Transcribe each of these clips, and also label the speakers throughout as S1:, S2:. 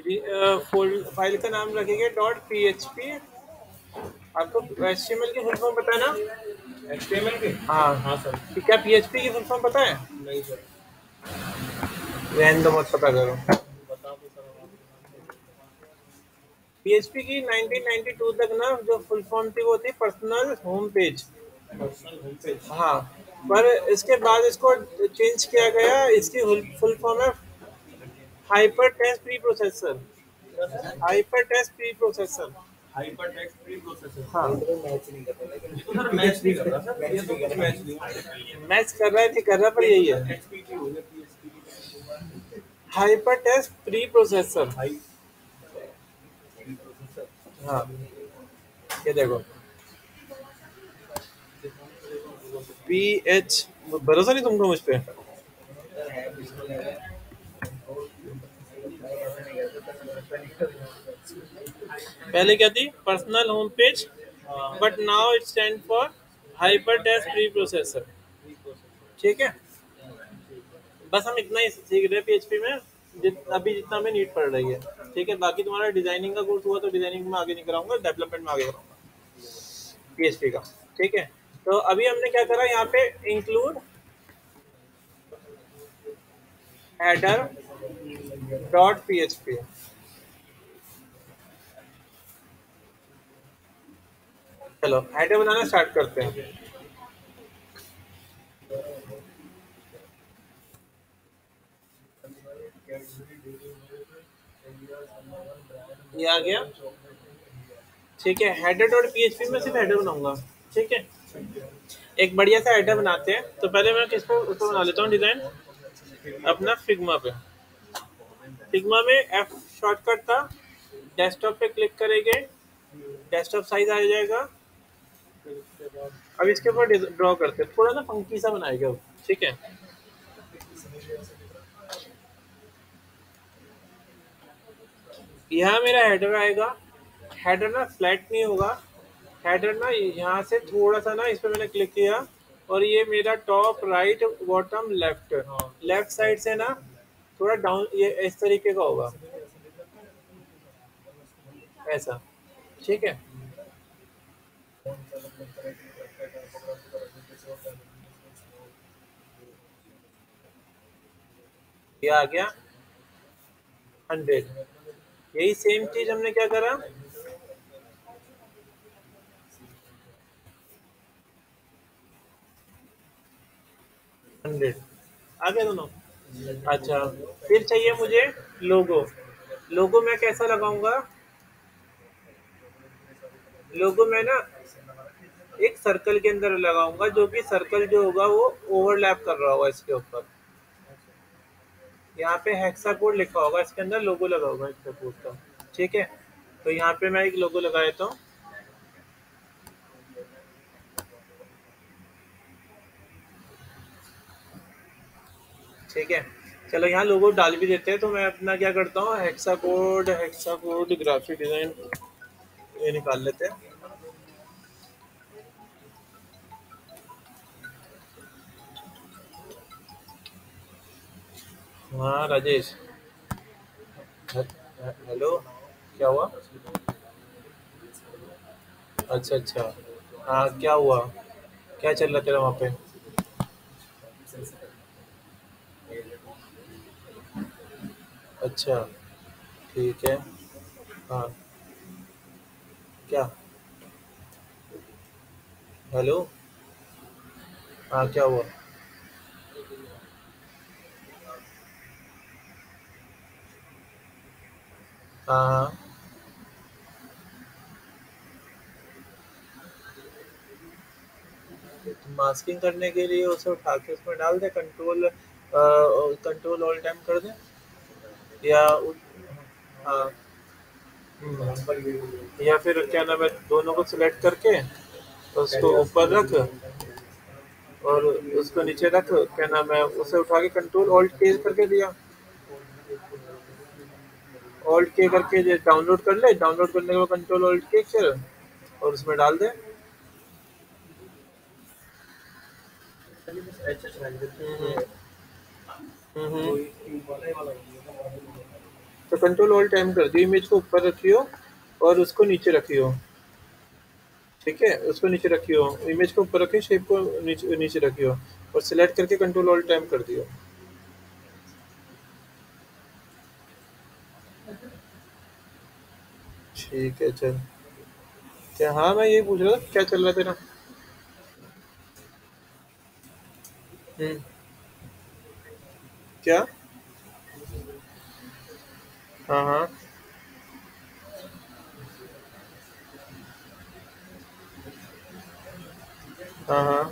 S1: Full file का नाम रखेंगे डॉट पी एच पी। आपको HTML की फुल फॉर्म पता है ना?
S2: HTML की?
S1: हाँ
S2: हाँ सर।
S1: क्या PHP की फुल फॉर्म पता है?
S2: नहीं सर।
S1: रहने दो, मत पता करो।
S2: बता दो सर अब आप।
S1: PHP की 1992 तक ना जो फुल फॉर्म थी वो थी personal home page.
S2: Personal home page.
S1: हाँ, पर इसके बाद इसको चेंज किया गया। इसकी फुल फॉर्म है हाइपर टेक्स्ट प्री प्रोसेसर।
S2: क्या sir?
S1: Hypertext preprocessor.
S2: Hypertext preprocessor.
S1: हाँ,
S2: मैच नहीं कर रहा लेकिन तो सर मैच नहीं कर रहा सर, ये तो कुछ मैच नहीं हो रहा।
S1: मैच कर रहा है नहीं कर रहा, पर यही है
S2: एचपी की हो गया, पीएचपी की तो
S1: hypertext preprocessor.
S2: High preprocessor.
S1: हाँ, ये देखो PH। भरोसा नहीं तुमको मुझ पे? पहले क्या थी? पर्सनल होम पेज,
S2: हाँ
S1: but now it stand for hypertext preprocessor.
S2: Preprocessor.
S1: ठीक है,
S2: ठीक है।
S1: बस हम इतना ही सीख रहे हैं PHP में, अभी जितना हमें नीड पड़ रही है। ठीक है, बाकी तुम्हारा डिजाइनिंग का कोर्स हुआ तो डिजाइनिंग में आगे नहीं कराऊंगा, डेवलपमेंट में आगे कराऊंगा PHP का। ठीक है, तो अभी हमने क्या करा यहाँ पे? Include header dot PHP। चलो हेडर बनाना स्टार्ट करते हैं। ये आ गया। ठीक है, हेडर डॉट PHP में सिर्फ हेडर बनाऊंगा। ठीक है, एक बढ़िया सा हेडर बनाते हैं। तो पहले मैं किस पे उस पर बना लेता हूँ डिजाइन, अपना फिग्मा पे। फिग्मा में F शॉर्टकट था, डेस्कटॉप पे क्लिक करेंगे, डेस्कटॉप साइज आ जाएगा।
S2: फिर उसके बाद
S1: अब इसके ऊपर ड्रॉ करते हैं, थोड़ा ना फंकी सा बनाएगा अब। ठीक है, यहाँ मेरा हेडर आएगा। हेडर ना फ्लैट नहीं होगा, हेडर ना यहाँ से थोड़ा सा ना, इस पे मैंने क्लिक किया और ये मेरा टॉप राइट बॉटम लेफ्ट,
S2: हाँ
S1: लेफ्ट साइड से ना थोड़ा डाउन, ये इस तरीके का होगा, ऐसा। ठीक है, ये आ गया 100। यही सेम चीज हमने क्या करा? 100 आ गया दोनों। अच्छा, फिर चाहिए मुझे लोगो। लोगो मैं कैसा लगाऊंगा? लोगो मैं ना एक सर्कल के अंदर लगाऊंगा, जो कि सर्कल जो होगा वो ओवरलैप कर रहा होगा इसके ऊपर। यहाँ पे हेक्सा कोड लिखा होगा, इसके अंदर लोगो लगा होगा इसका कोड का। ठीक है, तो यहाँ पे मैं एक लोगो लगा देता हूँ। ठीक है, चलो यहाँ लोगो डाल भी देते हैं। तो मैं अपना क्या करता हूँ, हेक्सा कोड ग्राफिक डिजाइन ये निकाल लेते हैं। हाँ राजेश, हेलो, क्या हुआ? अच्छा अच्छा, हाँ क्या हुआ? क्या चल रहा तेरा वहाँ पे? अच्छा, ठीक है। हाँ, क्या? हेलो, हाँ क्या हुआ? हाँ हाँ, मास्किंग करने के लिए उसे उठा के उसमें डाल दे, कंट्रोल ऑल टाइम कर दे, या हाँ। या फिर क्या नाम है, दोनों को सिलेक्ट करके उसको ऊपर रख और उसको नीचे रख, क्या नाम है, उसे उठा के कंट्रोल ऑल्ट के करके दिया, ऑल्ट के करके डाउनलोड कर ले, डाउनलोड करने के बाद कंट्रोल ऑल्ट के कर और उसमें डाल दे।
S2: चलिए बस एचएस रहने देते हैं,
S1: हम्म
S2: तो
S1: हम्म
S2: कोई ट्यूब वाला ही वाला हो गया।
S1: तो कंट्रोल ऑल टाइम कर दियो, इमेज को ऊपर रखियो और उसको नीचे रखियो। ठीक है, उसको नीचे रखियो, इमेज को ऊपर रखियो, शेप को नीचे नीचे रखियो और सिलेक्ट करके कंट्रोल ऑल टाइम कर दियो। ठीक है चल। क्या? हाँ मैं ये पूछ रहा था क्या चल रहा तेरा। हम्म। क्या? हाँ हाँ हाँ हाँ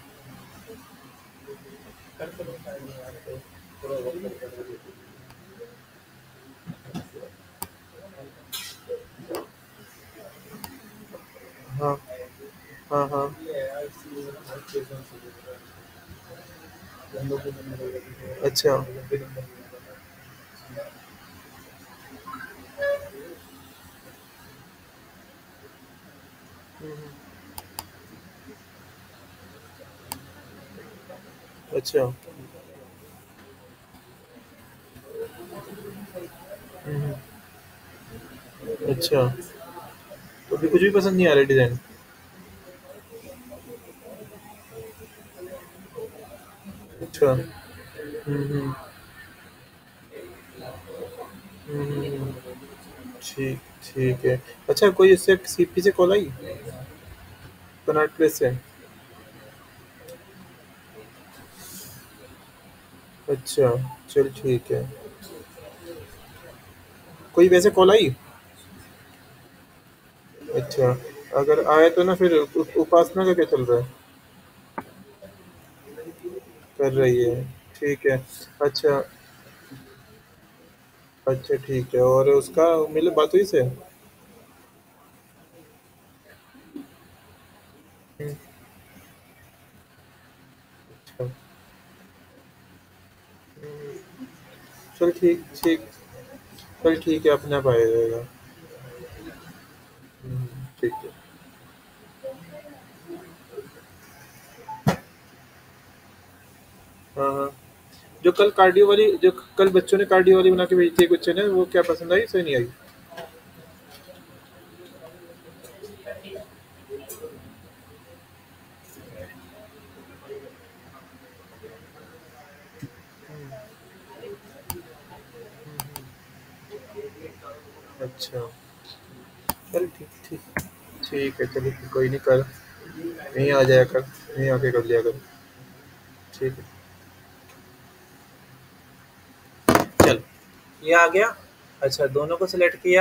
S1: हाँ हाँ हाँ। अच्छा। हम्म, अच्छा। हम्म, अच्छा। तो अभी कुछ भी पसंद नहीं आ रहा डिजाइन। अच्छा। हम्म। हम्म, ठीक ठीक है। अच्छा, कोई इससे सीपी से कॉल आई कनॉट प्लेस से? अच्छा, चल ठीक है। कोई वैसे कॉल आई? अच्छा, अगर आए तो ना फिर उपासना का क्या चल रहा है? कर रही है? ठीक है। अच्छा। अच्छा ठीक है, और उसका मिले बात हुई से? हम्म, अच्छा। चल ठीक ठीक। चल ठीक है, अपने आप आ जाएगा। ठीक है। हाँ हाँ। जो कल कार्डियो वाली, जो कल बच्चों ने कार्डियो वाली बना के भेजी थी बच्चे ने, वो क्या पसंद आई सही नहीं आई? अच्छा। चल ठीक ठीक। ठीक है चलिए, कोई नहीं, कल यहीं आ जाया कर, यहीं आके कर लिया कर। ठीक है। चल, ये आ गया। अच्छा, दोनों को सिलेक्ट किया।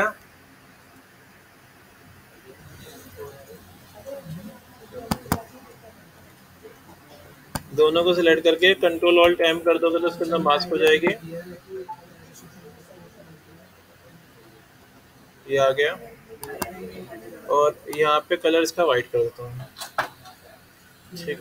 S1: दोनों को सिलेक्ट करके कंट्रोल ऑल्ट एम कर दोगे तो उसके अंदर मास्क हो जाएगी। ये आ गया। और यहाँ पे कलर इसका वाइट कर देता हूँ। ठीक।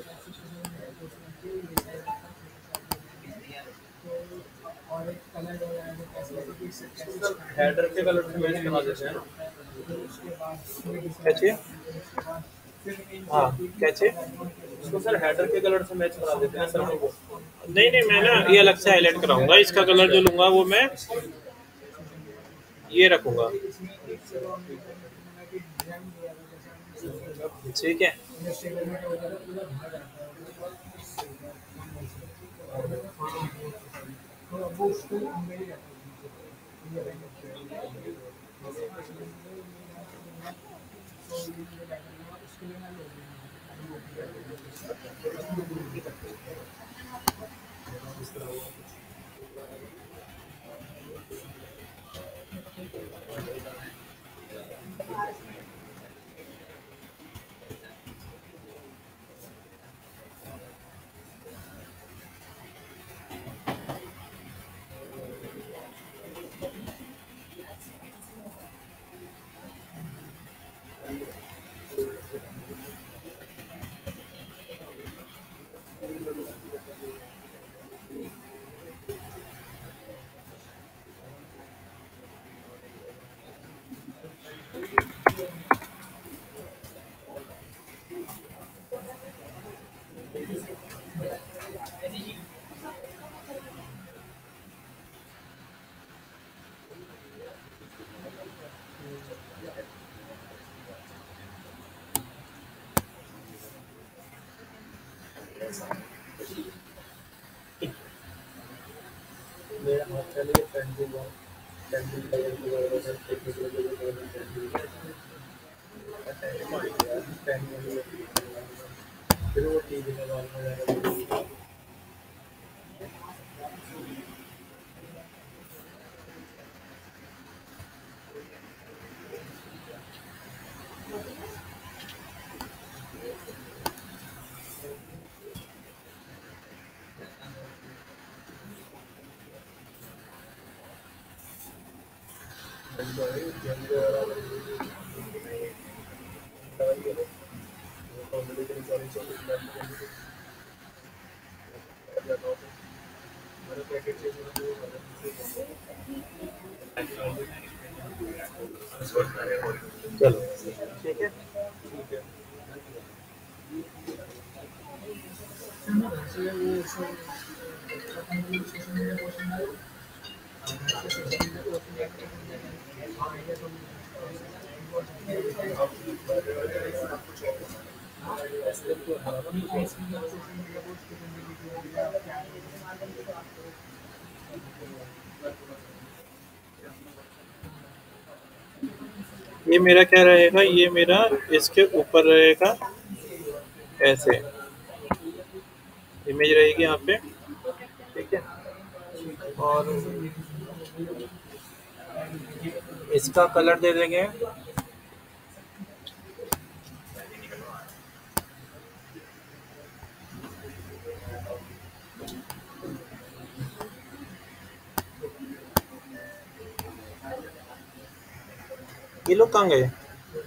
S2: हेडर के कलर से मैच करा देते हैं ना।
S1: क्या चाहिए? हाँ, क्या चाहिए?
S2: इसको सर हेडर के कलर से मैच करा देते हैं सर को।
S1: नहीं नहीं, मैं ना ये अलग से हाईलाइट कराऊंगा, इसका कलर जो लूंगा वो मैं ये रखूंगा। ठीक है। मेरा हाथ चले पेंसिल पेंसिल कलर की वजह से टेक्निकल फिर वो टीवी लगा चलो ठीक है ये मेरा क्या रहेगा ये मेरा इसके ऊपर रहेगा ऐसे इमेज रहेगी यहाँ पे ठीक है और इसका कलर दे देंगे ये लोग कहाँ गए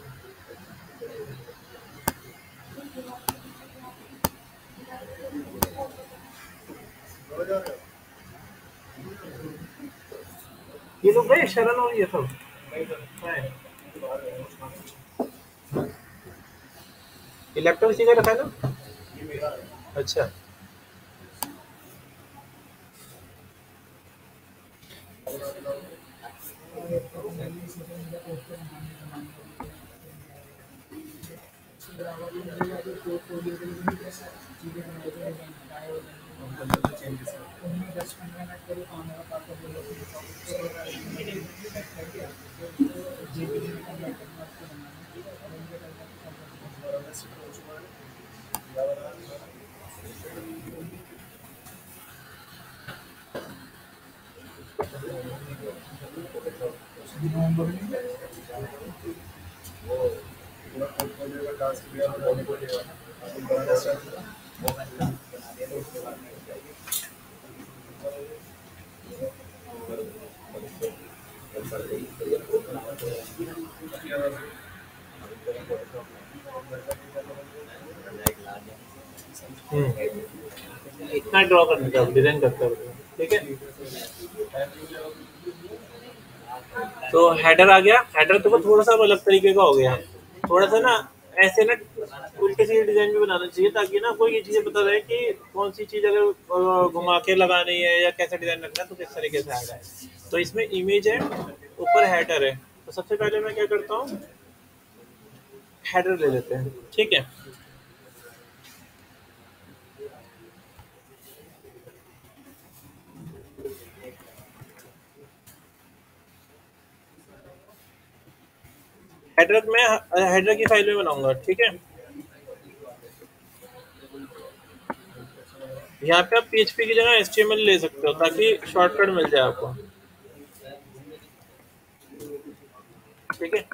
S1: ये लोग गए शरण और ये सब है। ये लैपटॉप इसी का रखा है ना अच्छा इतना ड्रॉ करने का डिजाइन करते हैं ठीक है तो हेडर आ गया हेडर तो थोड़ा सा अलग तरीके का हो गया थोड़ा सा ना ऐसे ना उल्टे सीधे डिजाइन भी बनाना चाहिए ताकि ना कोई ये चीजें पता रहे कि कौन सी चीज अगर घुमा के लगानी है या कैसा डिजाइन रखना है तो किस तरीके से आएगा तो इसमें इमेज है ऊपर हेडर है तो सबसे पहले मैं क्या करता हूँ हेडर ले लेते हैं ठीक है हेडर में हेडर की फाइल में बनाऊंगा ठीक है यहाँ पे आप पीएचपी की जगह एचटीएमएल ले सकते हो ताकि शॉर्टकट मिल जाए आपको ठीक है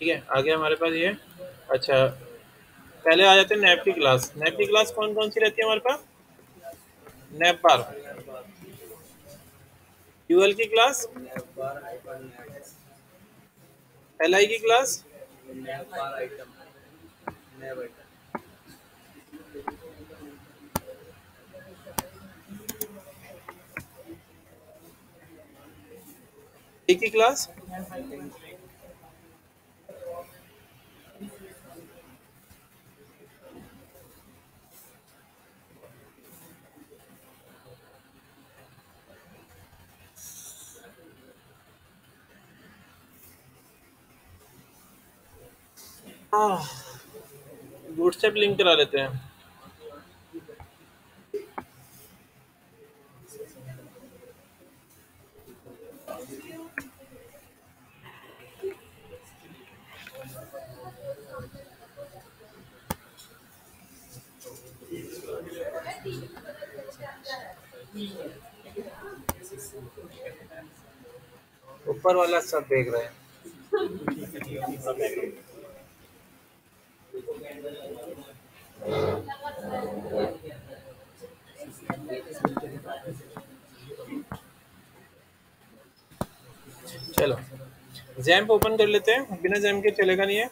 S1: ठीक है, आ गया हमारे पास ये। अच्छा, पहले आ जाते हैं नैप की क्लास। नैप की क्लास कौन कौन सी रहती है हमारे पास? Navbar. ड्यूअल की class,
S2: navbar hyper net
S1: LI की class,
S2: navbar item nav item
S1: a की क्लास, व्हाट्सएप लिंक करा लेते हैं। ऊपर वाला सब देख रहे हैं। चलो, जैम्प ओपन कर लेते हैं, बिना जैम्प के चलेगा नहीं है।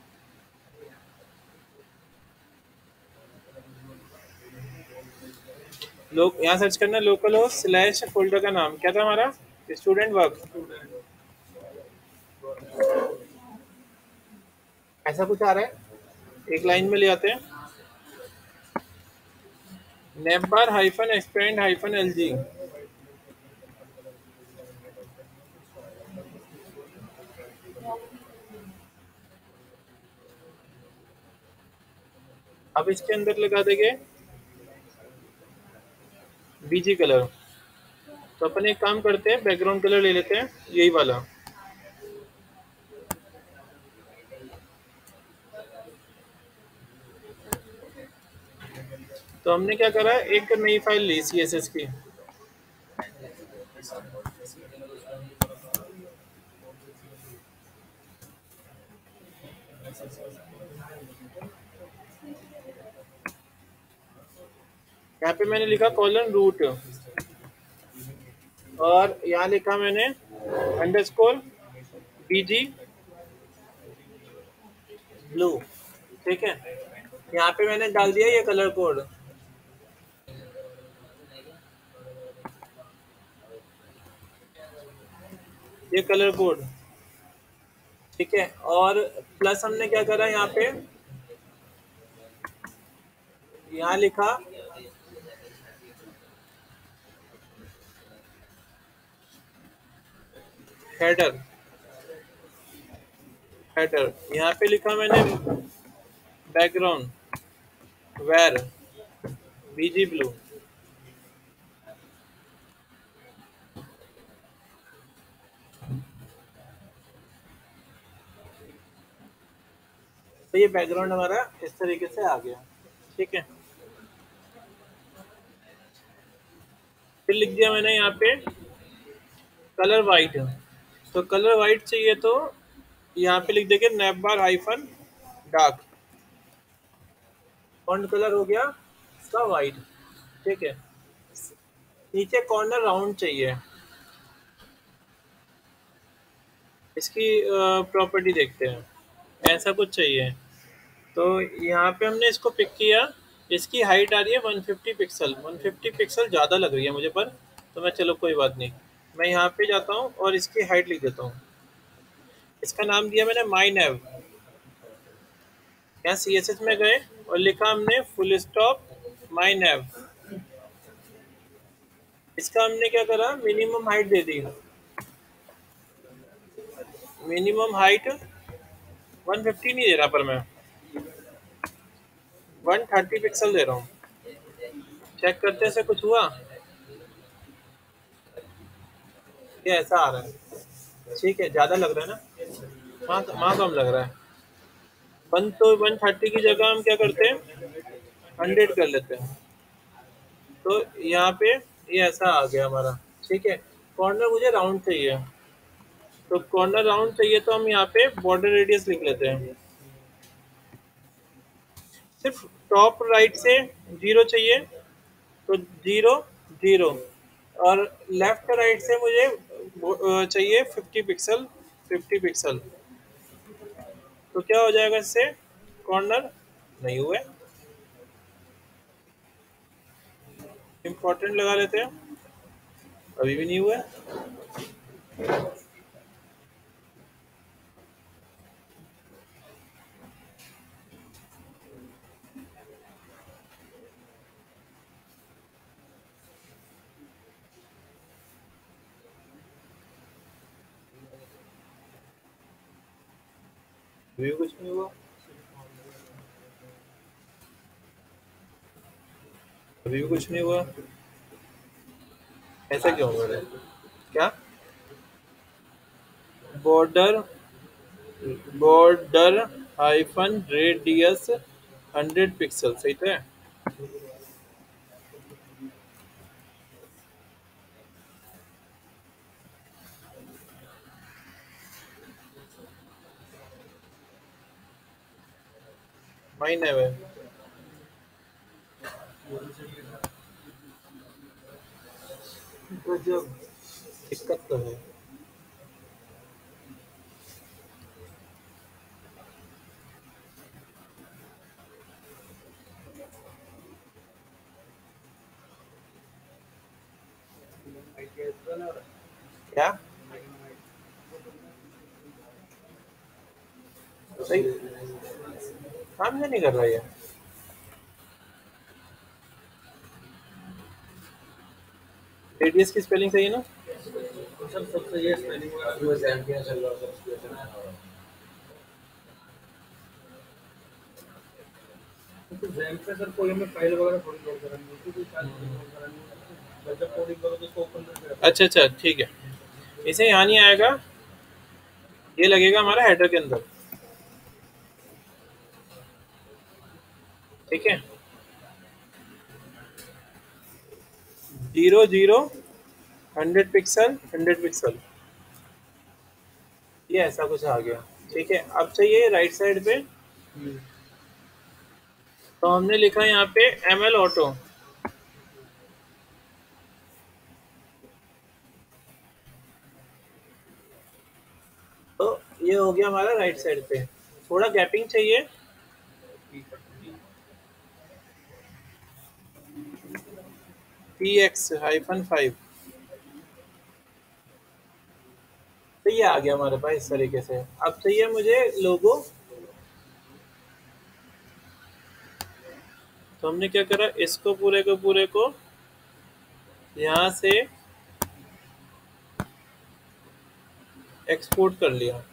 S1: लोग यहाँ सर्च करना, लोकल हो स्लैश फोल्डर का नाम क्या था हमारा? स्टूडेंट वर्क, ऐसा कुछ आ रहा है। एक लाइन में ले आते हैं, navbar hyphen expand hyphen LG. अब इसके अंदर लगा देंगे बीजी कलर। तो अपन एक काम करते हैं, बैकग्राउंड कलर ले लेते हैं यही वाला। तो हमने क्या करा, एक नई फाइल ली सीएसएस की। यहाँ पे मैंने लिखा कॉलन रूट, और यहाँ लिखा मैंने अंडरस्कोर बीजी ब्लू। ठीक है, यहाँ पे मैंने डाल दिया ये कलर कोड। ये कलर कोड, ठीक है। और प्लस हमने क्या करा, यहाँ पे यहाँ लिखा हेडर। हेडर यहाँ पे लिखा मैंने बैकग्राउंड वेर बीजी ब्लू। तो ये बैकग्राउंड हमारा इस तरीके से आ गया। ठीक है, फिर लिख दिया मैंने यहाँ पे कलर वाइट। तो कलर वाइट चाहिए तो यहाँ पे लिख देंगे navbar hyphen dark. Font colour हो गया इसका वाइट। ठीक है, नीचे कॉर्नर राउंड चाहिए। इसकी प्रॉपर्टी देखते हैं, ऐसा कुछ चाहिए। तो यहाँ पे हमने इसको पिक किया। इसकी हाइट आ रही है 150 पिक्सल। 150 पिक्सल ज़्यादा लग रही है मुझे, पर तो मैं, चलो कोई बात नहीं, मैं यहाँ पे जाता हूँ और इसकी हाइट लिख देता हूँ। इसका नाम दिया मैंने माई नेव। यहाँ CSS में गए और लिखा हमने फुल स्टॉप माई नेव। इसका हमने क्या करा, मिनिमम हाइट दे दी। मिनिमम हाइट 150 नहीं दे रहा, पर मैं 130 पिक्सल दे रहा हूँ। चेक करते से कुछ हुआ, ये ऐसा आ रहा है। ठीक है, ज़्यादा लग रहा है ना, वहाँ कम लग रहा है। 130 की जगह हम क्या करते हैं, 100 कर लेते हैं। तो यहाँ पे ये ऐसा आ गया हमारा। ठीक है, कॉर्नर मुझे राउंड चाहिए। तो कॉर्नर राउंड चाहिए तो हम यहाँ पे बॉर्डर रेडियस लिख लेते हैं। सिर्फ टॉप राइट से 0 चाहिए तो 0 0, और लेफ्ट राइट से मुझे चाहिए 50 पिक्सल 50 पिक्सल। तो क्या हो जाएगा इससे? कॉर्नर नहीं हुआ है, इम्पोर्टेंट लगा लेते हैं, अभी भी नहीं हुआ है। अभी भी कुछ नहीं हुआ, अभी भी कुछ नहीं हुआ। ऐसा क्यों हो रहा है? क्या? Border border hyphen radius 100 pixel, सही तो है। माइन है वह, गजब दिक्कत तो है। क्या? सही काम क्यों नहीं कर रहा ये? रेडियस की स्पेलिंग सही है ना?
S2: सर सबसे ये स्पेलिंग वगैरह जो एग्जाम किया चल रहा है सिचुएशन है। तो जैम पे सर कोई हमें फाइल वगैरह थोड़ी लोड करनी होती है, कोई फाइल लोड करनी होती है, जब कोडिंग करो तो उसको ओपन करके
S1: अच्छा अच्छा ठीक है, इसे यहाँ नहीं आएगा, ये लगेगा हमारा हेडर के अंदर, ठीक है। 0 0 100 पिक्सल 100 पिक्सल, ये ऐसा कुछ आ गया, ठीक है। अब चाहिए राइट साइड पे, तो हमने लिखा यहाँ पे ML ऑटो, तो ये हो गया हमारा राइट साइड पे। थोड़ा गैपिंग चाहिए, TX-5, तो ये आ गया हमारे पास इस तरीके से। अब चाहिए मुझे लोगो, तो हमने क्या करा, इसको पूरे को यहाँ से एक्सपोर्ट कर लिया,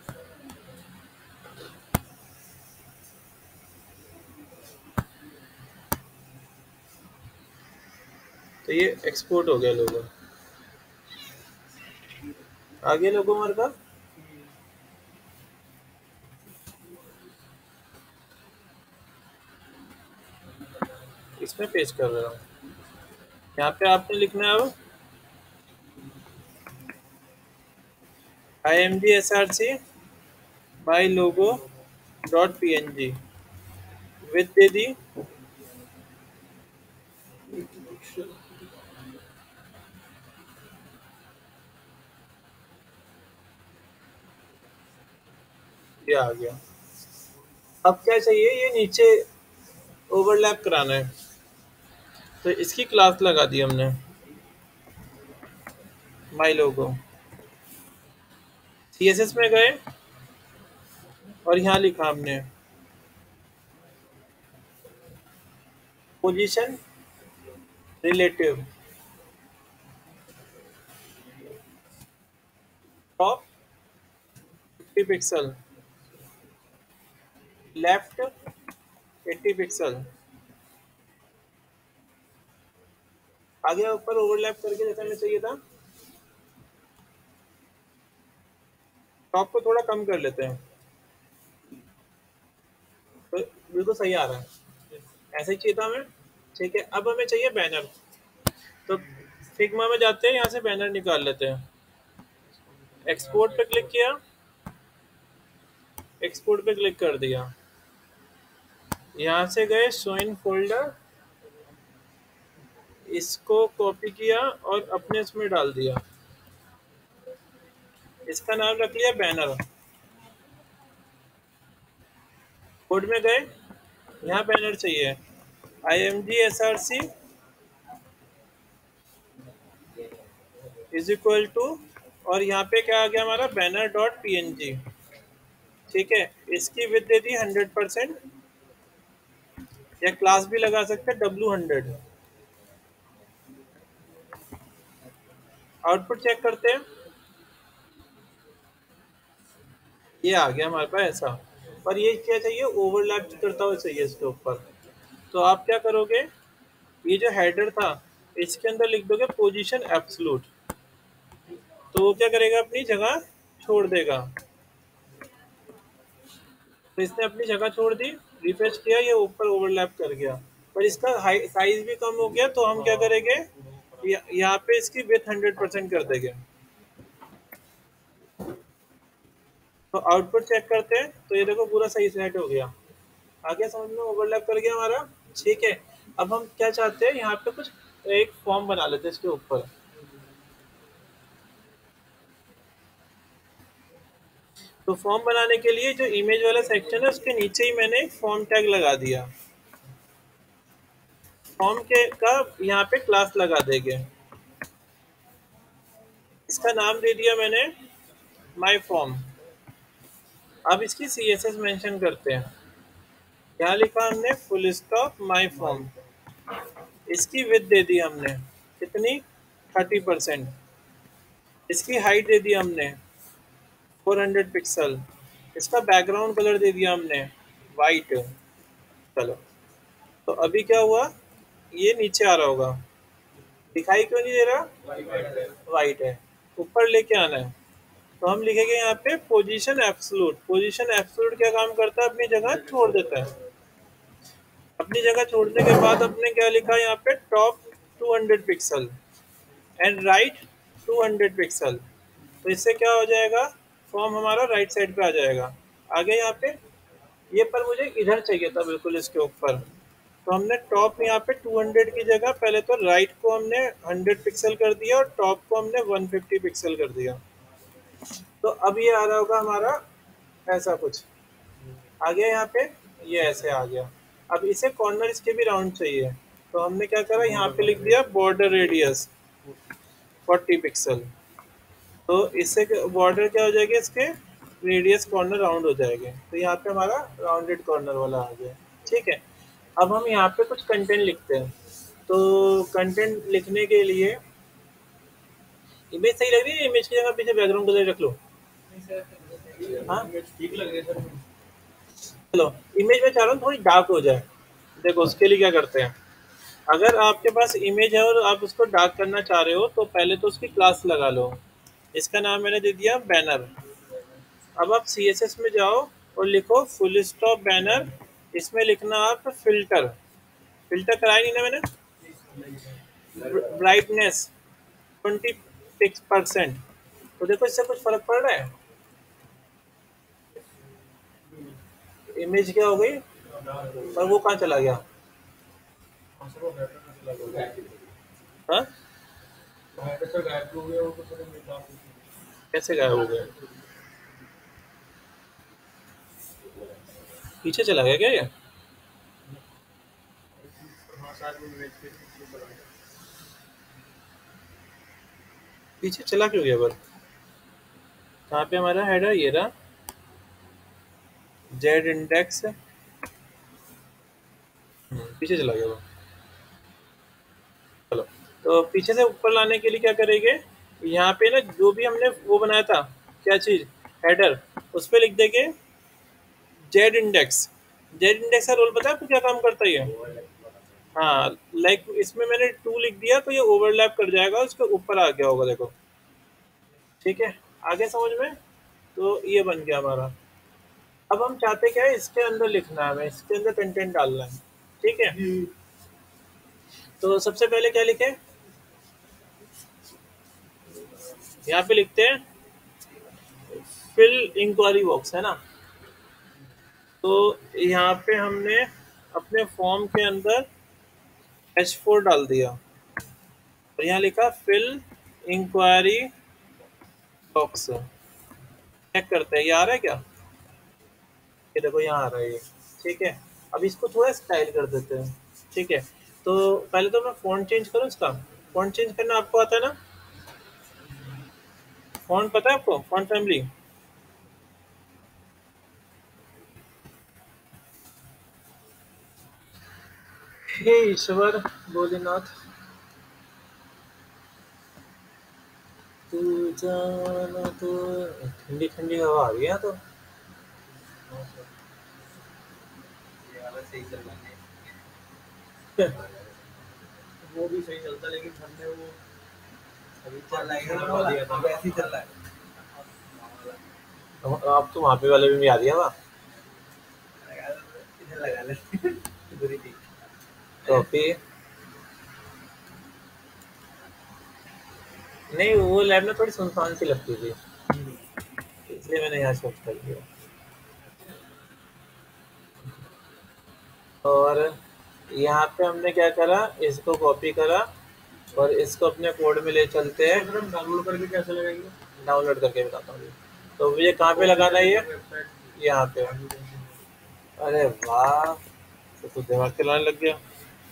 S1: तो ये एक्सपोर्ट हो गया लोगो, आ गया लोगो हमारे पास। इसमें पेस्ट कर रहा हूँ, यहाँ पे आपने लिखना है अब imgsrc my logo .png width दे दी, ये आ गया। अब क्या चाहिए, ये नीचे ओवरलैप कराना है, तो इसकी क्लास लगा दी हमने माई लोगो। CSS में गए और यहाँ लिखा हमने position relative top 50 pixel, left 80 pixel, आगे ऊपर ओवरलैप करके जैसा हमें चाहिए था। टॉप को थोड़ा कम कर लेते हैं, तो बिल्कुल सही आ रहा है, ऐसा ही चाहिए था हमें, ठीक है। अब हमें चाहिए बैनर, तो फिग्मा में जाते हैं, यहाँ से बैनर निकाल लेते हैं, एक्सपोर्ट पे क्लिक किया, एक्सपोर्ट पे क्लिक कर दिया, यहाँ से गए शो इन फोल्डर, इसको कॉपी किया और अपने इसमें डाल दिया, इसका नाम रख लिया बैनर। कोड में गए, यहाँ बैनर चाहिए IMG SRC is equal to, और यहाँ पे क्या आ गया हमारा banner.png। ठीक है, इसकी विड्थ दे दी 100%, या क्लास भी लगा सकते हैं W100। आउटपुट चेक करते हैं, ये आ गया हमारे पास ऐसा। पर ये क्या चाहिए, ओवरलैप करता हुआ चाहिए इसके ऊपर। तो आप क्या करोगे, ये जो हेडर था इसके अंदर लिख दोगे पोजीशन एब्सोल्यूट, तो वो क्या करेगा, अपनी जगह छोड़ देगा। तो इसने अपनी जगह छोड़ दी, रिफ्रेश किया, ये ऊपर ओवरलैप कर गया, पर इसका साइज भी कम हो गया। तो हम क्या करेंगे, यहाँ पे इसकी विड्थ 100% कर देंगे। तो आउटपुट चेक करते हैं, तो ये देखो पूरा सही सेट हो गया, आगे समझ में ओवरलैप कर गया हमारा। ठीक है, अब हम क्या चाहते हैं, यहाँ पे कुछ एक फॉर्म बना लेते हैं इसके ऊपर। तो फॉर्म बनाने के लिए जो इमेज वाला सेक्शन है उसके नीचे ही मैंने फॉर्म टैग लगा दिया, फॉर्म के का यहाँ पे क्लास लगा देंगे, इसका नाम दे दिया मैंने माई फॉर्म। अब इसकी CSS मेंशन करते हैं, क्या लिखा हमने, फुल स्टॉप माई फॉर्म। इसकी विड्थ दे दी हमने कितनी, 30%। इसकी हाइट दे दी हमने 400 पिक्सल। इसका बैकग्राउंड कलर दे दिया हमने वाइट। चलो, तो अभी क्या हुआ, ये नीचे आ रहा होगा, दिखाई क्यों नहीं दे रहा, वाइट है, ऊपर लेके आना है। तो हम लिखेंगे यहाँ पे पोजीशन एब्सोल्यूट। पोजीशन एब्सोल्यूट क्या काम करता है, अपनी जगह छोड़ देता है। अपनी जगह छोड़ने के बाद अपने क्या लिखा यहाँ पे, top 200 pixel and right 200 pixel. तो इससे क्या हो जाएगा, फॉर्म हमारा राइट साइड पे आ जाएगा। आगे यहाँ पे ये, पर मुझे इधर चाहिए था बिल्कुल इसके ऊपर। तो हमने टॉप यहाँ पे 200 की जगह पहले तो राइट को हमने 100 पिक्सल कर दिया और टॉप को हमने 150 पिक्सल कर दिया। तो अब ये आ रहा होगा हमारा ऐसा कुछ, आ गया यहाँ पे, ये ऐसे आ गया। अब इसे कॉर्नर इसके भी राउंड चाहिए, तो हमने क्या करा, यहाँ पे लिख दिया बॉर्डर रेडियस 40 पिक्सल। तो इससे बॉर्डर क्या हो जाएगी, इसके रेडियस कॉर्नर राउंड हो जाएंगे। तो यहाँ पे हमारा राउंडेड कॉर्नर वाला आ गया। ठीक है, अब हम यहाँ पे कुछ कंटेंट लिखते हैं। तो कंटेंट लिखने के लिए इमेज सही लग रही है, इमेज की जगह पीछे बैकग्राउंड कलर रख लो। हाँ
S2: ठीक लग रही है सर।
S1: चलो, इमेज में चाह रहा हूँ थोड़ी डार्क हो जाए। देखो उसके लिए क्या करते हैं, अगर आपके पास इमेज है और आप उसको डार्क करना चाह रहे हो तो पहले तो उसकी क्लास लगा लो। इसका नाम मैंने दे दिया बैनर। अब आप CSS में जाओ और लिखो फुल स्टॉप बैनर। इसमें लिखना आप फिल्टर, फिल्टर कराया नहीं ना मैंने, ब्राइटनेस 26%। तो देखो इससे कुछ फर्क पड़ रहा है, इमेज क्या हो गई, पर वो कहाँ चला गया, हाँ कैसे गायब हो गया, पीछे चला गया क्या ये, पीछे चला क्यों गया, पर कहाँ पे हमारा हेडर, ये रहा जेड इंडेक्स, पीछे चला गया वो। चलो, तो पीछे से ऊपर लाने के लिए क्या करेंगे, यहाँ पे ना जो भी हमने वो बनाया था, क्या चीज, हेडर, उस पर लिख देंगे जेड इंडेक्स। जेड इंडेक्स का रोल पता है आपको क्या काम करता है ये, हाँ लाइक इसमें मैंने 2 लिख दिया तो ये ओवरलैप कर जाएगा, उसके ऊपर आ गया होगा देखो। ठीक है, आगे समझ में, तो ये बन गया हमारा। अब हम चाहते क्या है, इसके अंदर लिखना है हमें, इसके अंदर कंटेंट डालना है। ठीक है, तो सबसे पहले क्या लिखें, यहाँ पे लिखते हैं फिल इंक्वायरी बॉक्स है ना, तो यहाँ पे हमने अपने फॉर्म के अंदर H4 डाल दिया और यहाँ लिखा फिल इंक्वायरी बॉक्स। चेक करते हैं ये आ रहा है क्या, ये देखो यहाँ आ रहा है ये। ठीक है, अब इसको थोड़ा स्टाइल कर देते हैं। ठीक है, तो पहले तो मैं फ़ॉन्ट चेंज करूँ इसका। फ़ॉन्ट चेंज करना आपको आता है ना, फ़ॉन्ट पता है आपको, फ़ॉन्ट फैमिली। हे ईश्वर भोलेनाथ तू जाना, तो ठंडी ठंडी हवा आ रही है तो।
S2: सही चल रहा है, वो भी सही चलता है, लेकिन ठंडे वो अभी चल रहा है, अब ऐसे ही चल रहा है।
S1: आप तो वहाँ पे वाले भी आ रही है हवा।
S2: इधर लगा ले, इधर ही ठीक।
S1: कॉफी नहीं, वो लैब में थोड़ी सुनसान सी लगती थी, इसलिए मैंने यहाँ शिफ्ट कर दिया। और यहाँ पे हमने क्या करा, इसको कॉपी करा और इसको अपने कोड में ले चलते हैं।
S2: फिर हम डाउनलोड करके कैसे लगाएंगे?
S1: डाउनलोड करके बताता हूँ। तो मुझे कहाँ पे लगाना है ये, यहाँ पे। अरे वाह, तो दिमाग चलाने लग गया।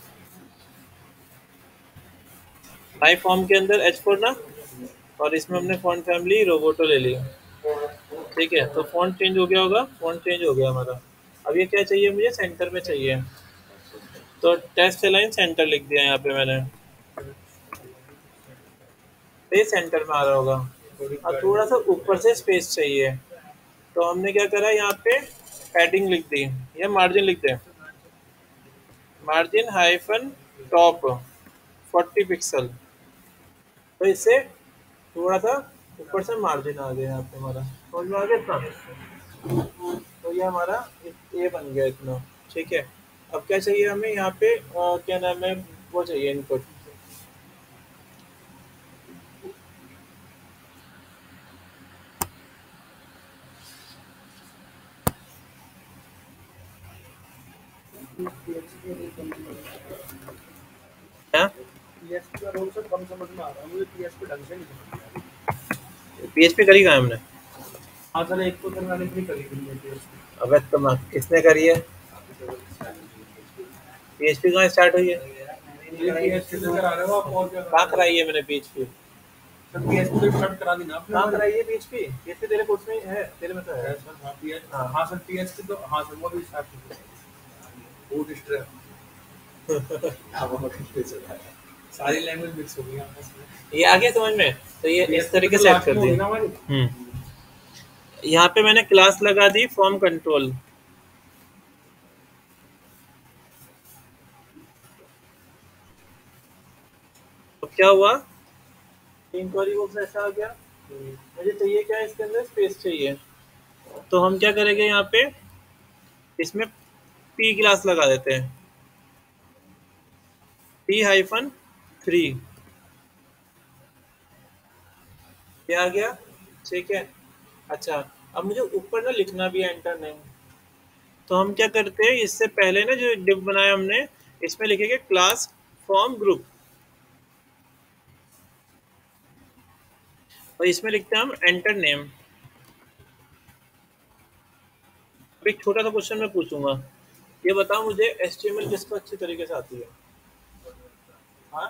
S1: माई फॉर्म के अंदर H4 ना, और इसमें हमने फॉन्ट फैमिली रोबोटो ले ली। ठीक है, तो फॉन्ट चेंज हो गया होगा, फॉन्ट चेंज हो गया हमारा। अब ये क्या चाहिए मुझे, सेंटर में चाहिए, तो टेस्ट लाइन सेंटर लिख दिया यहाँ पे मैंने, तो ये सेंटर में आ रहा होगा। अब थोड़ा सा ऊपर से स्पेस चाहिए, तो हमने क्या करा, यहाँ पे पैडिंग लिख दी या मार्जिन लिख दें, मार्जिन हाइफन टॉप 40 पिक्सल। तो इससे थोड़ा सा ऊपर से मार्जिन आ गया यहाँ पे हमारा, समझ में आ गया इतना। तो ये हमारा ये बन गया इतना। ठीक है, अब क्या चाहिए हमें यहाँ पे, क्या नाम है, वो चाहिए इनपुट। क्या
S2: पीएचपी का रोल सब कम समझ में आ रहा है मुझे, पीएचपी ढंग से नहीं समझ में आ रहा।
S1: PHP करी कहाँ है हमने।
S2: हाँ सर, एक तो सर मैंने भी करी थी पीएचपी।
S1: अब तुम किसने करी है, PHP कहाँ स्टार्ट हुई है,
S2: पीएचपी से करा रहे हो आप, और क्या
S1: कहाँ कराई है मैंने PHP।
S2: सर? पीएचपी से स्टार्ट करा दी ना आपने?
S1: कहाँ कराई है PHP तेरे कोर्स में है, तेरे में तो है।
S2: सर हाँ पीएचपी, हाँ सर पीएचपी तो हाँ सर वो भी स्टार्ट की थी। वो डिस्ट्रैक्ट सारी लैंग्वेज मिक्स हो गई आपस में।
S1: ये आ गया समझ में, तो ये इस तरीके से ऐड कर दी। यहाँ पे मैंने क्लास लगा दी फॉर्म कंट्रोल। तो क्या हुआ, इंक्वायरी बॉक्स ऐसा आ गया। मुझे चाहिए क्या, इसके अंदर स्पेस चाहिए, तो हम क्या करेंगे, यहाँ पे इसमें P क्लास लगा देते हैं, P-3। क्या आ गया, ठीक है। अच्छा, अब मुझे ऊपर ना लिखना भी है एंटर नेम, तो हम क्या करते हैं, इससे पहले ना जो डिव बनाया हमने, इसमें लिखेंगे क्लास फॉर्म ग्रुप, और इसमें लिखते हैं हम एंटर नेम। अब एक छोटा सा क्वेश्चन मैं पूछूंगा, ये बताओ मुझे HTML किसको अच्छी तरीके से आती है। हाँ,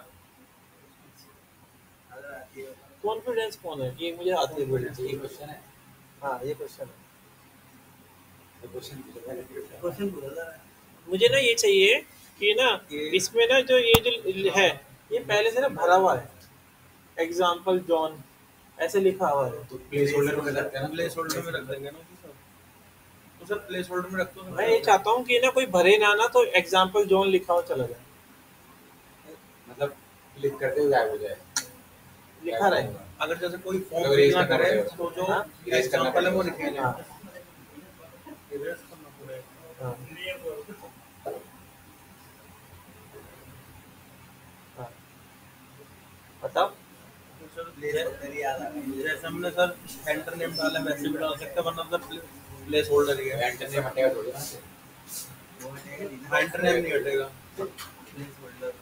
S1: कॉन्फिडेंस कौन है कि मुझे आती है बोलनी चाहिए, क्वेश्चन है। हाँ, ये क्वेश्चन है, क्वेश्चन पूछा था। मुझे ना ये चाहिए कि ना इसमें ना जो ये जो है, ये पहले से ना भरा हुआ है, एग्जाम्पल जॉन ऐसे लिखा हुआ है।
S2: तो प्लेस होल्डर में रखते हैं ना, प्लेस होल्डर में रख देंगे ना सर। तो सर प्लेस होल्डर में रख दो।
S1: मैं ये चाहता हूँ कि ना कोई भरे ना तो एग्जाम्पल जॉन लिखा हुआ चला जाए,
S2: मतलब क्लिक करते हुए गायब हो जाए,
S1: लिखा रहे।
S2: अगर जैसे कोई फॉर्म फिल ना करे तो जो एग्जांपल है वो लिखेगा।
S1: हाँ,
S2: इरेज करना पड़ेगा।
S1: हाँ, हाँ, बताओ।
S2: तो सर जैसे हमने सर सेंटर नेम डाला वैसे भी डाल सकते हैं, वरना सर प्लेस होल्डर ही है। सेंटर नेम हटेगा थोड़ी ना, सेंटर नेम नहीं हटेगा। प्लेस होल्डर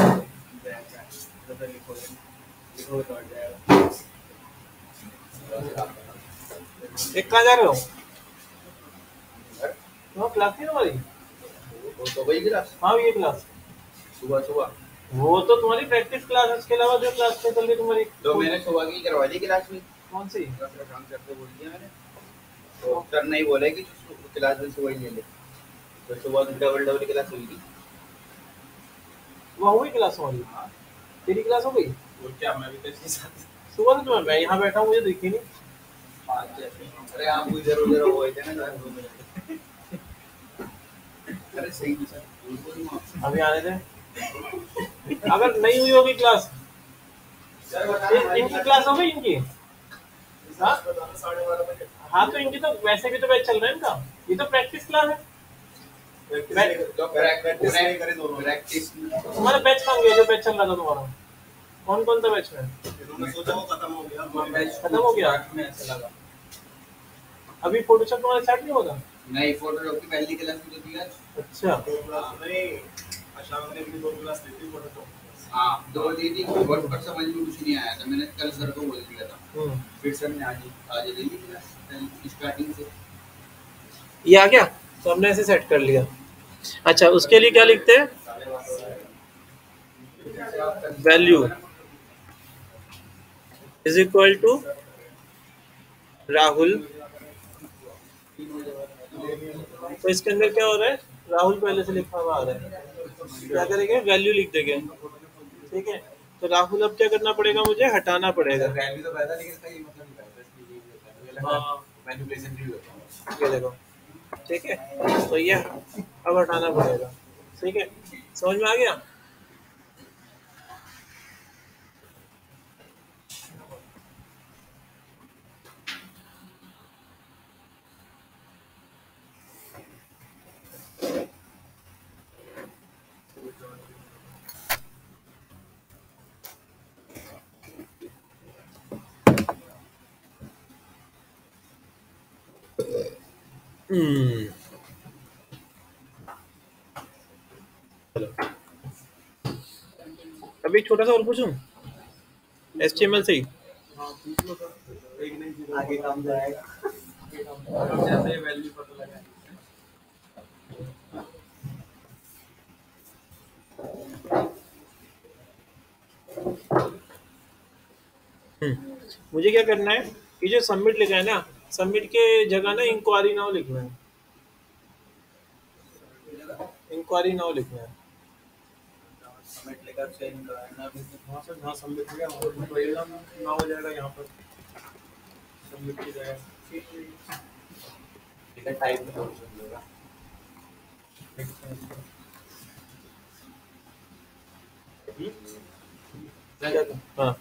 S2: तो लिखो तो हट जाएगा।
S1: एक कहाँ जा रहे हो? वो क्लास थी तुम्हारी?
S2: वो तो वही क्लास।
S1: हाँ ये क्लास
S2: सुबह सुबह
S1: वो तो तुम्हारी प्रैक्टिस क्लास है, इसके अलावा जो क्लास चल रही तुम्हारी
S2: तो मैंने सुबह की करवा दी क्लास में।
S1: कौन सी?
S2: काम करते बोल दिया मैंने, तो सर नहीं बोले कि क्लास में सुबह ही ले ले, तो सुबह डबल डबल क्लास हुई थी।
S1: वो हुई क्लास हमारी? तेरी क्लास हो गई?
S2: और क्या, मैं भी तेरे साथ
S1: सुबह तो मैं यहाँ बैठा हूँ, मुझे दिखी नहीं।
S2: अरे आप इधर उधर हो थे ना। अरे सही है सर,
S1: अभी आने दे। अगर नहीं हुई होगी क्लास, इनकी क्लास हो गई इनकी? हाँ हाँ, तो इनकी तो वैसे भी तो बैच चल रहा है इनका, ये तो प्रैक्टिस क्लास है।
S2: प्रैक्टिस
S1: तुम्हारा बैच कहाँ गया जो बैच चल रहा था तुम्हारा? कौन कौन सा बैच में?
S2: इन्होंने सोचा वो खत्म हो गया, बैच
S1: खत्म हो गया?
S2: में ऐसा लगा।
S1: अभी फोटोशॉप तुम्हारा स्टार्ट नहीं होगा?
S2: नहीं, फोटोशॉप की पहली क्लास में तो थी आज।
S1: अच्छा,
S2: नहीं अशांक ने भी 2 क्लास ली थी फोटोशॉप। हाँ 2 दी थी, और पर समझ में कुछ नहीं आया था, मैंने कल सर को बोल दिया था। फिर सर ने आज ले ली क्लास स्टार्टिंग से।
S1: ये आ गया तो हमने ऐसे सेट कर लिया। अच्छा, उसके लिए क्या लिखते हैं? Value is equal to Rahul. तो इसके अंदर क्या हो रहा है? राहुल पहले से लिखा हुआ आ रहा है, क्या करेंगे? वैल्यू लिख देंगे, ठीक है। तो राहुल अब क्या करना पड़ेगा? मुझे हटाना पड़ेगा।
S2: वैल्यू तो पैदा, लेकिन इसका ये मतलब नहीं पैदा, इसलिए मैनिपुलेशन भी होता है।
S1: ये देखो, ठीक है। तो ये अब हटाना पड़ेगा, ठीक है। समझ में आ गया? चलो अभी छोटा सा और पूछूं HTML से ही।
S2: आगे काम जाएगा, जैसे वैल्यू पता लगा।
S1: मुझे क्या करना है? ये जो सबमिट लिखा है ना, सबमिट के जगह ना इंक्वायरी नाउ लिखना है। इंक्वायरी नाउ लिखना है।
S2: सबमिट लेकर चेंज करना भी, वहां से जहां सबमिट हो गया वहां पर एग्जाम ना हो जाएगा, यहां पर सबमिट की जाएगा। ठीक है, टाइप में हो जाएगा।
S1: हाँ,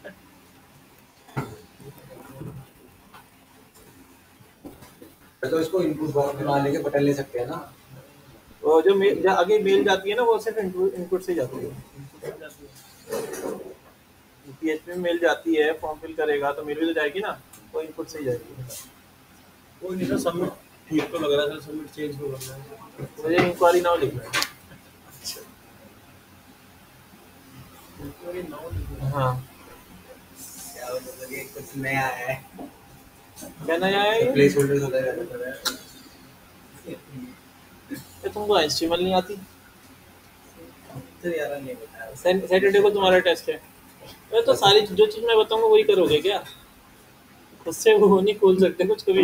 S2: तो इसको इनपुट बॉक्स में डाल के बटन ले सकते हैं ना।
S1: वो जो मेल आगे मेल जाती है ना, वो सिर्फ इनपुट से जाती है। PHP में मेल जाती है, फॉर्म फिल करेगा तो मेल भी तो जाएगी ना, वो इनपुट से ही जाएगी।
S2: कोई नहीं सर, सबमिट ठीक तो लग रहा है सर, सबमिट चेंज को करना है।
S1: मुझे इंक्वायरी नाउ लिखना है। हाँ,
S2: क्या मतलब ये कुछ नया है?
S1: क्या नया है ये?
S2: प्लेस होल्डर होता है।
S1: तुमको HTML नहीं आती?
S2: तो यार नहीं बताया।
S1: सैटरडे को तुम्हारा टेस्ट है। अरे तो सारी जो चीज मैं बताऊंगा वही करोगे क्या? खुद से वो नहीं खोल सकते कुछ कभी।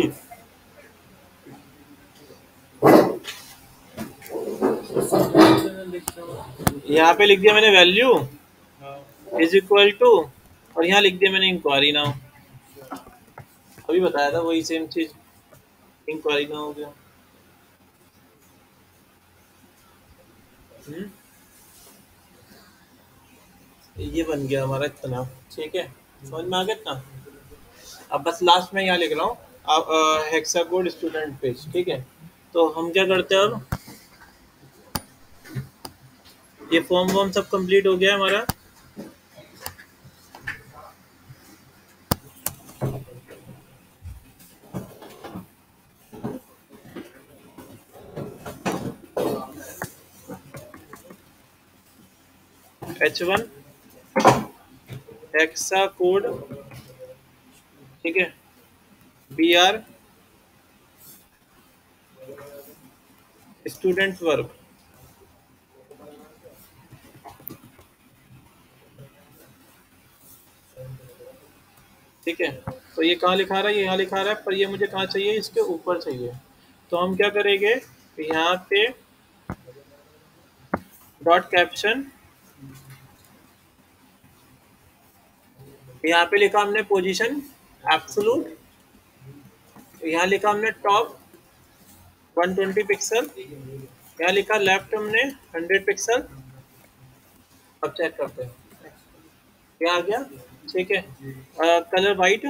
S1: यहाँ पे लिख दिया मैंने वैल्यू इज इक्वल टू, और यहाँ लिख दिया मैंने इंक्वायरी नाउ। अभी बताया था वही सेम चीज, इंक्वायरी नाउ हो गया। ये बन गया हमारा इतना, ठीक है। समझ में आ गया इतना? अब बस लास्ट में यहाँ लिख रहा हूँ, अब हेक्साकोड स्टूडेंट पेज, ठीक है। तो हम क्या करते हैं अब? ये फॉर्म वॉर्म सब कंप्लीट हो गया हमारा। H1 हेक्सा कोड, ठीक है, BR स्टूडेंट वर्क, ठीक है। तो ये कहाँ लिखा रहा है, ये यहाँ लिखा रहा है, पर ये मुझे कहाँ चाहिए, इसके ऊपर चाहिए। तो हम क्या करेंगे, यहाँ पे डॉट कैप्शन, यहाँ पे लिखा हमने पोजीशन एब्सोल्यूट, यहाँ लिखा हमने टॉप 120 पिक्सल, यहाँ लिखा लेफ्ट हमने 100 पिक्सल। अब चेक करते हैं क्या आ गया, ठीक है। Colour white,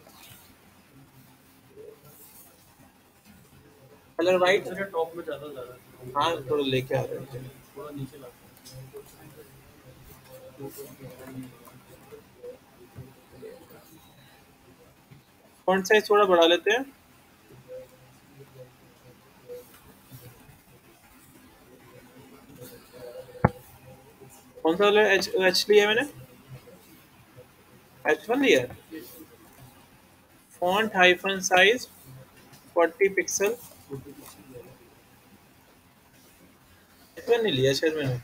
S1: colour white
S2: top में ज्यादा जा रहा है।
S1: हाँ थोड़ा लेके आ रहे हैं,
S2: थोड़ा नीचे ला।
S1: फॉन्ट साइज थोड़ा बढ़ा लेते हैं। कौन सा वाला एच लिया मैंने, H1 लिया है। Font hyphen size 40 pixel, H1 नहीं लिया शायद मैंने,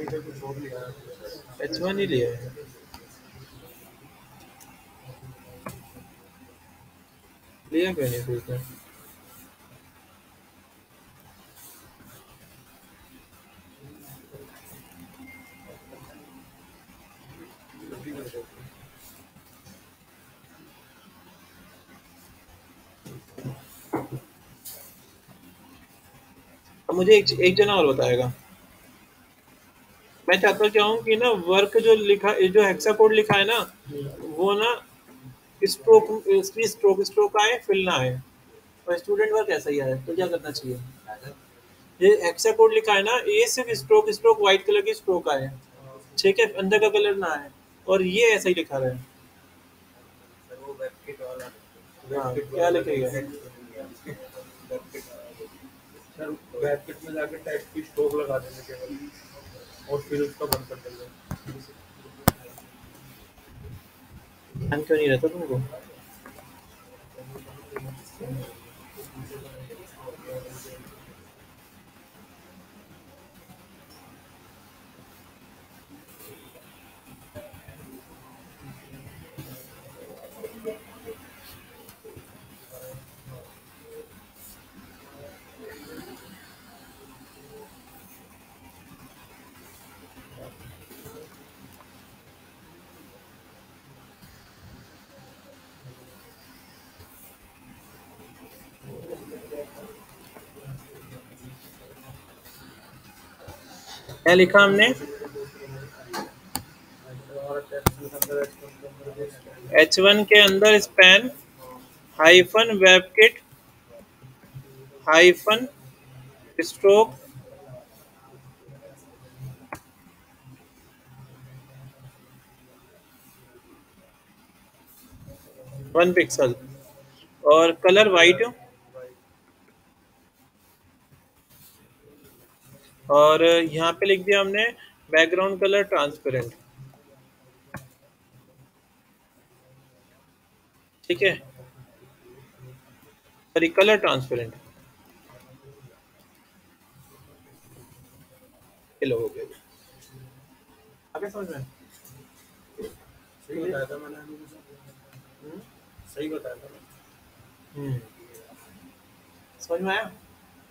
S1: H1 ही लिया है। लिया क्यों नहीं फिर से? अब मुझे एक जना और बताएगा। मैं चाहता क्या हूँ कि ना वर्क जो लिखा, जो हेक्सा कोड लिखा है ना, वो ना स्ट्रोक, इसकी स्ट्रोक स्ट्रोक आए, फिल ना आए, और स्टूडेंट वर्क ऐसा ही आए। तो क्या करना चाहिए, ये हेक्सा कोड लिखा है ना, ये सिर्फ स्ट्रोक स्ट्रोक व्हाइट कलर की स्ट्रोक आए, ठीक है, अंदर का कलर ना आए, और ये ऐसा ही लिखा रहा है। हाँ, क्या लिखेगा,
S2: सर ब्रैकेट में जाकर टाइप की स्ट्रोक लगा देंगे केवल, और फिर उसका बंद कर देंगे।
S1: ध्यान क्यों नहीं रहता तुमको? क्या लिखा हमने, H1 के अंदर span hyphen webkit hyphen stroke 1 pixel, और कलर वाइट, और यहाँ पे लिख दिया हमने बैकग्राउंड कलर ट्रांसपेरेंट, ठीक है, सॉरी कलर ट्रांसपेरेंट। ये लो हो गया, आगे समझ में,
S2: सही बताया था मैंने, सही बताया था।
S1: समझ में आया।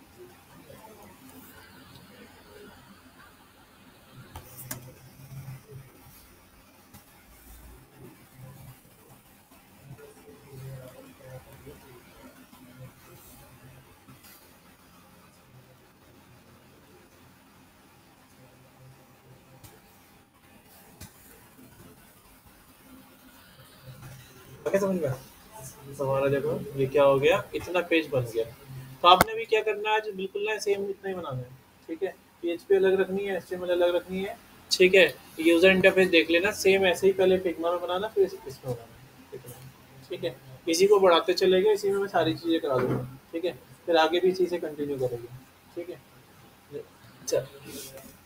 S1: आगे समझ में आया। तो हमारा देखो ये क्या हो गया, इतना पेज बन गया। तो आपने भी क्या करना है, आज बिल्कुल ना सेम इतना ही बनाना है, ठीक है। PHP अलग रखनी है, HTML अलग रखनी है, ठीक है। यूजर इंटरफेस देख लेना सेम ऐसे ही, पहले फिग्मा में बनाना, फिर इसमें बनाना, ठीक है। इसी को बढ़ाते चले गए, इसी में मैं सारी चीज़ें करा दूंगा, ठीक है। फिर आगे भी इसी से कंटिन्यू करेंगे, ठीक है। चल।